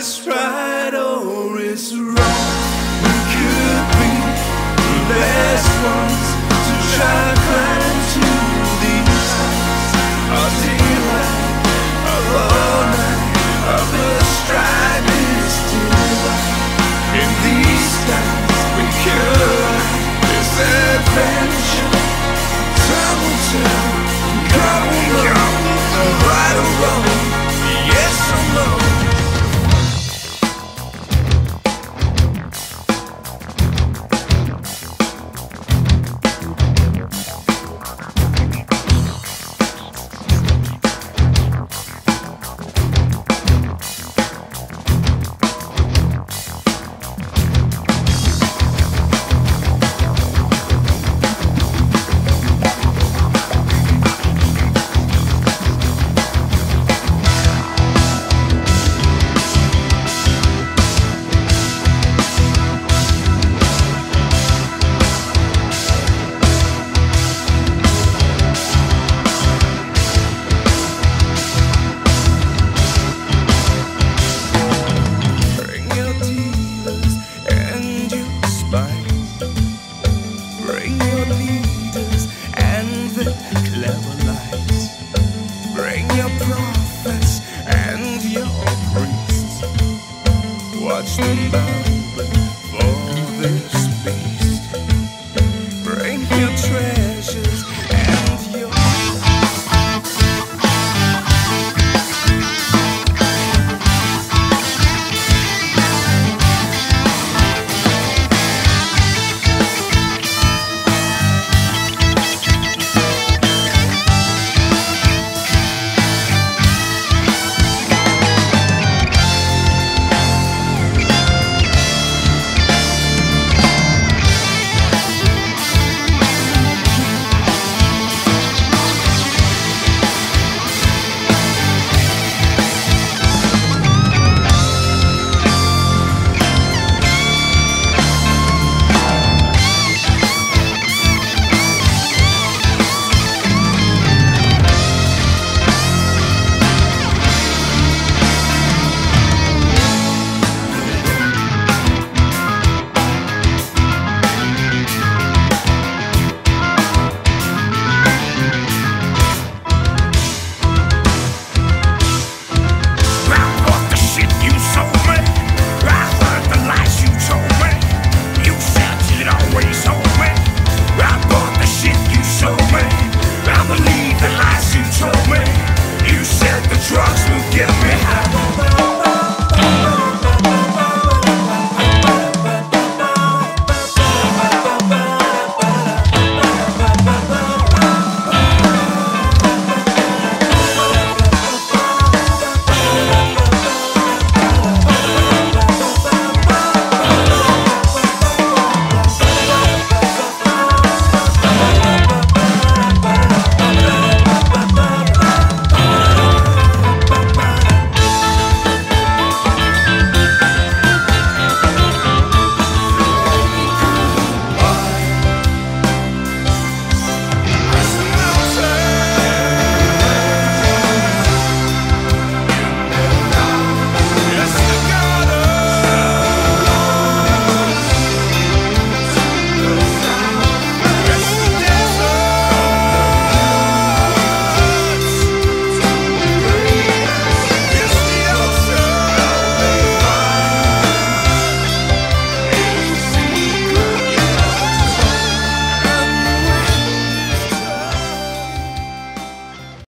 is right or is wrong. We could be the last ones to try to climb to these heights. Our delight of all night, of the stripe is delight. In these skies we could ride this adventure. Time will tell, God will know, right or wrong, yes or no. Bring your leaders and the clever lights. Bring your prophets and your priests. Watch them bow for this